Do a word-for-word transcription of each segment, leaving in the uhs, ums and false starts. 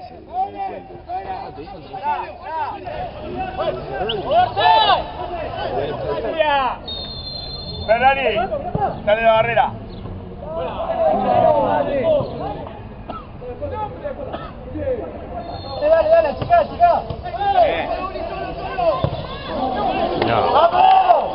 ese encuentro. Ferrari, sale de la barrera. Dale, dale, chica, chica. No. ¡Vamos!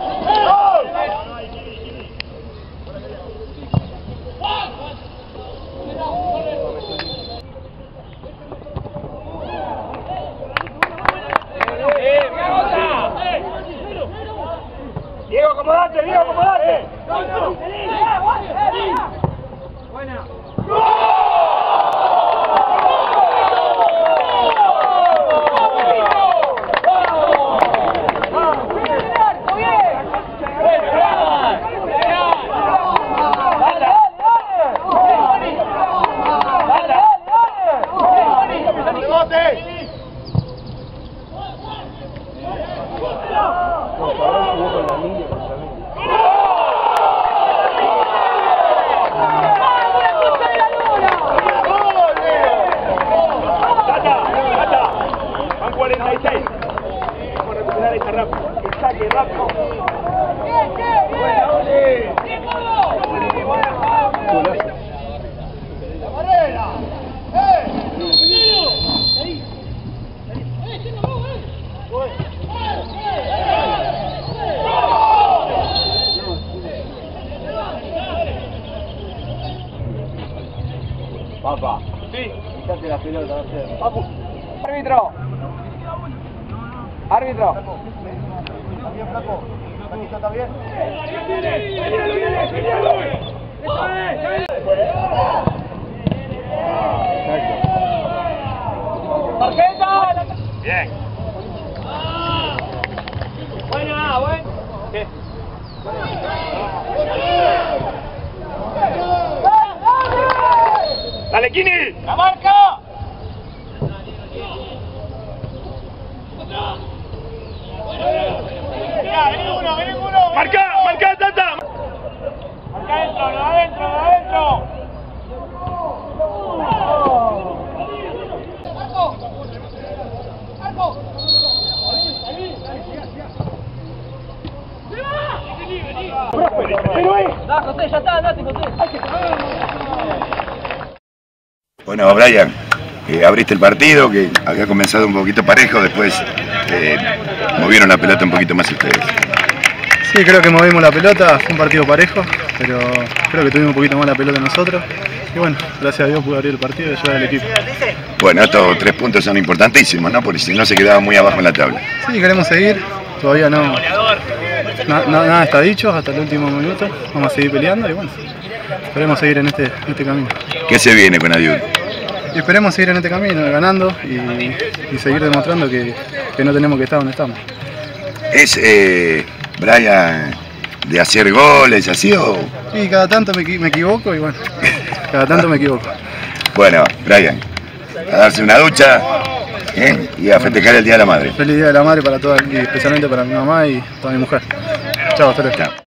Diego, acomodate, Diego, acomodate. Buena. cuarenta y seis. Vamos a recuperar esa rápido. Que saque rápido. La barrera. Papá. Sí. Fíjate la pelota. Papu. Árbitro. Árbitro. ¿Está bien, Flaco? ¿Paquito está bien? ¡Tarjeta! Bien. Buena, buen. ¿Qué? ¡Dale, Kini! ¡La marca! ¡Marca! ¡Marca, Tata! ¡Marca adentro, no adentro, no adentro! ¡Marco! ¡No, José, ya está, andate, José! Bueno, Brian, eh, abriste el partido, que había comenzado un poquito parejo, después eh, movieron la pelota un poquito más ustedes. Sí, creo que movimos la pelota, fue un partido parejo, pero creo que tuvimos un poquito más la pelota nosotros. Y bueno, gracias a Dios pude abrir el partido y ayudar al equipo. Bueno, estos tres puntos son importantísimos, ¿no? Porque si no se quedaba muy abajo en la tabla. Sí, queremos seguir, todavía no, na, na, nada está dicho hasta el último minuto, vamos a seguir peleando y bueno, esperemos seguir en este, en este camino. ¿Qué se viene con Adiud? Y esperemos seguir en este camino, ganando y, y seguir demostrando que, que no tenemos que estar donde estamos. ¿Es eh, Brian de hacer goles así o...? Y cada tanto me, me equivoco y bueno, cada tanto me equivoco. Bueno, Brian, a darse una ducha ¿eh? y a festejar el Día de la Madre. Feliz Día de la Madre para todas y especialmente para mi mamá y para mi mujer. Chao, hasta luego. Chao.